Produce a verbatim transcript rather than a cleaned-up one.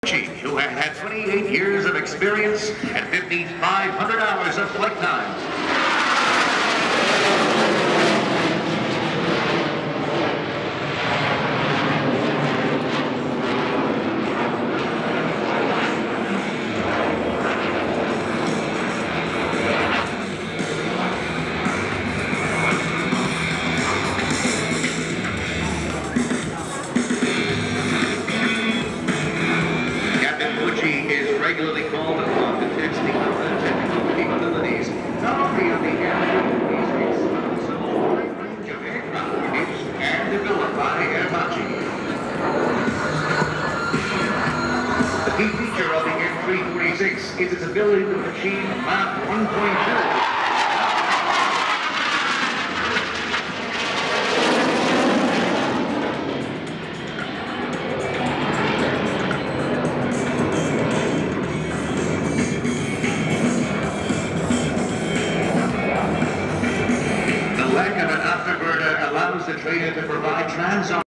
who had had twenty-eight years of experience and fifty-five hundred hours of flight time. Is regularly called upon to test the other technical capabilities, not only of the aircraft, but also a wide range of aircraft produced and developed by Aermacchi. The key feature of the M three forty-six is its ability to achieve Mach one point two. The lack of an afterburner allows the trainer to provide trans